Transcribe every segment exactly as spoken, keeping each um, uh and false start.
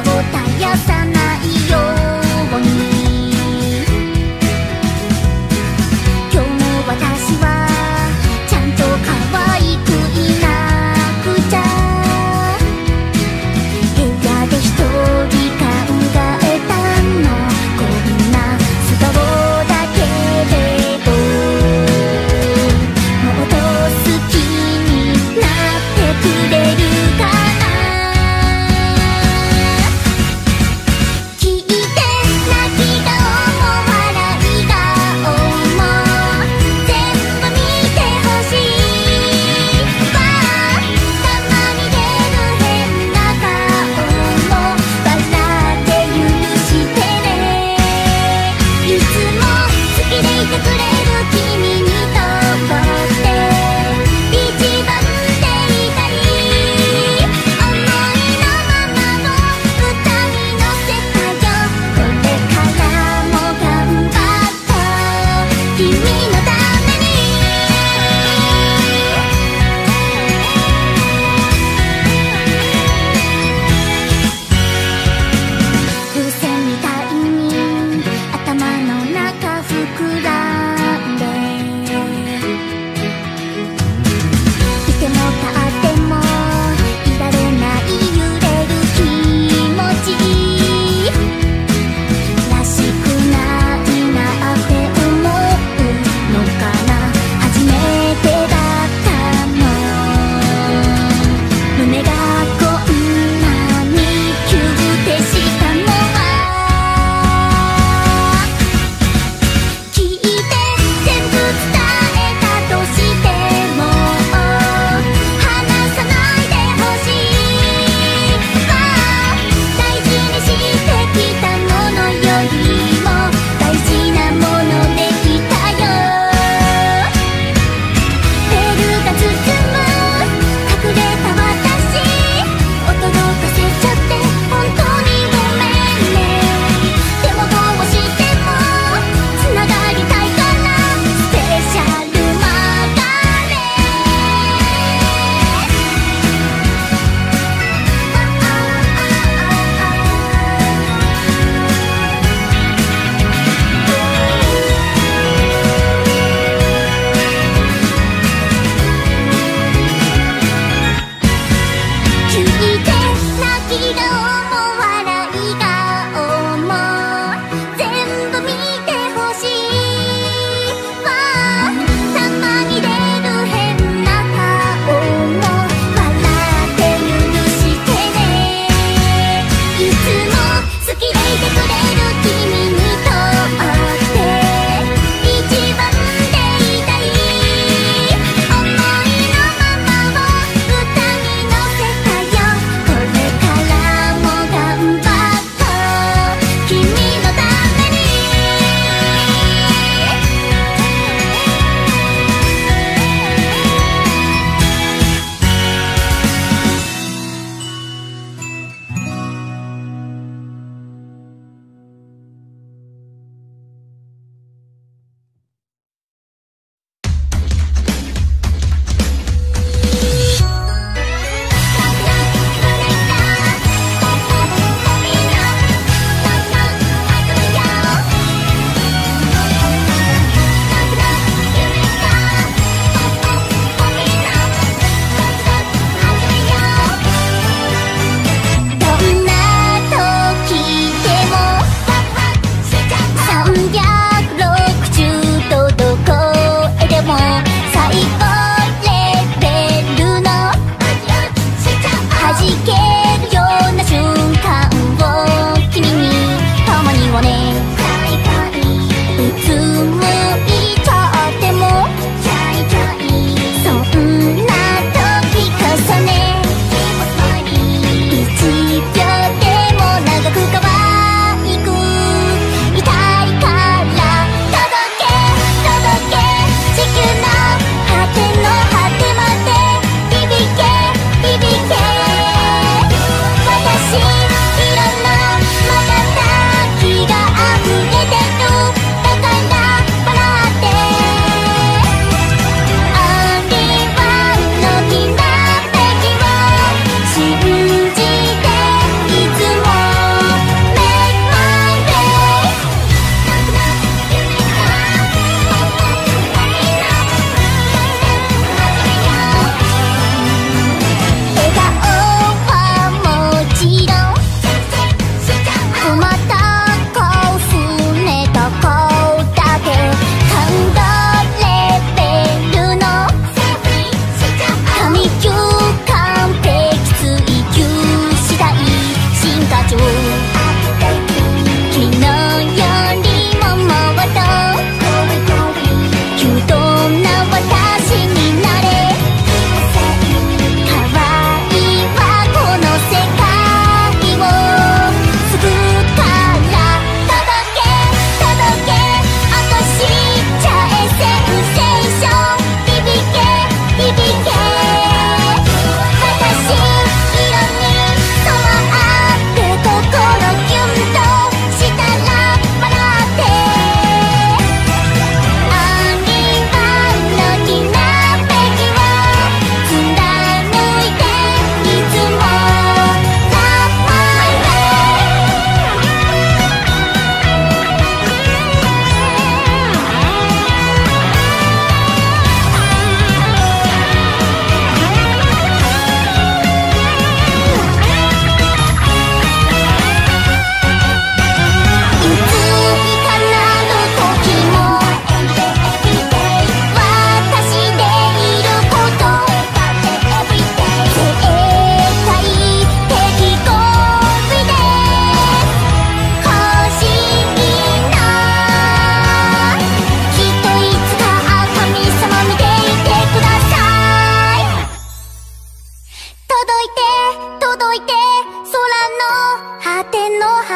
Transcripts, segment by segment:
絶やさないように今日も私はちゃんと可愛くいなくちゃ部屋で一人考えたのこんな素顔だけれどもっと好きになってくれるかな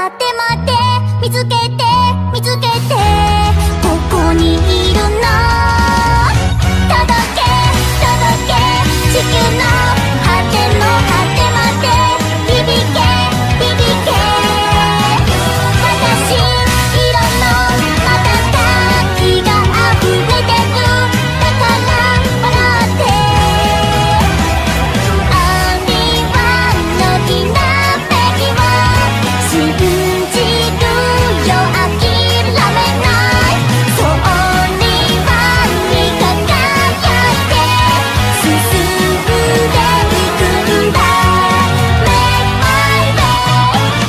果てまで見つけて見つけてここにいるの届け届け地球の果ての果てまで響け響け私色の瞬きが溢れてるだから笑ってオンリーワンのきらめきを信じるよ諦めないそうオンリーワンに輝いて進んでいくんだ Make my way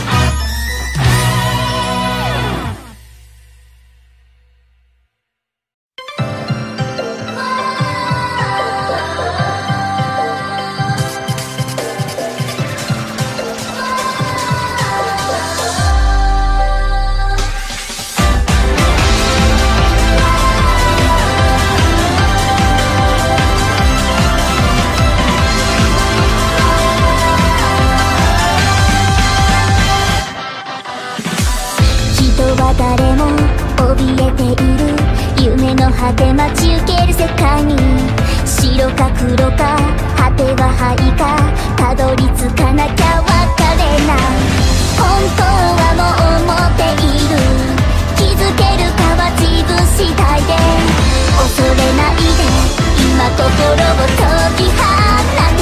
人は誰も怯えている夢の果て待ち受ける世界に白か黒か果ては灰かたどり着かなきゃ分かれない本当はもう持っている気づけるかは自分次第で恐れないで今心を解き放て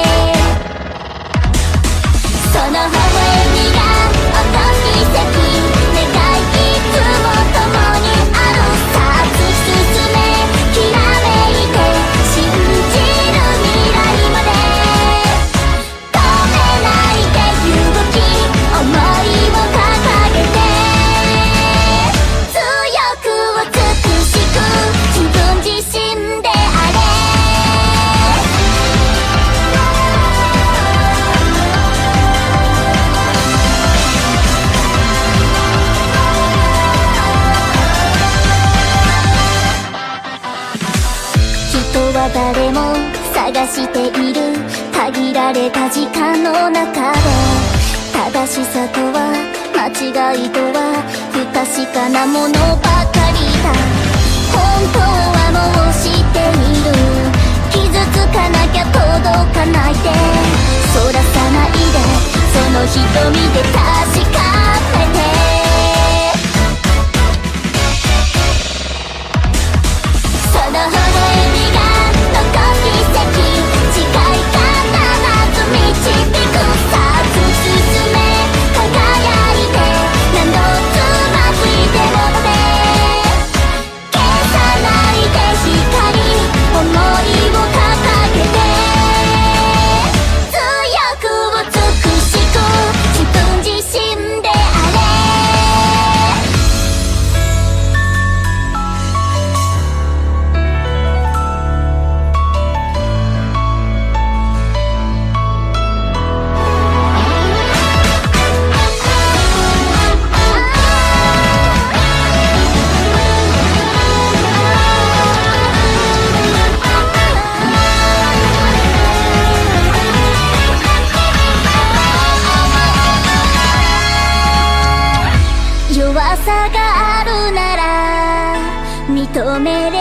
その微笑みが起こ奇跡願いいつも共にあるさあ突き進めきらめいて信じる未来まで止めないで勇気想いを掲げて強く美しく自分自身であれ人は誰も探している限られた時間の中で正しさとは間違いとは不確かなものばかりだ本当はもう知っている傷つかなきゃ届かないでそらさないでその瞳で確かめてその微笑みが残る奇跡誓い必ず導くさあ突き進め輝いて何度つまずいてもね消さないで光想いを掲げて強く美しく自分自身であれ弱さがあるなら認めれ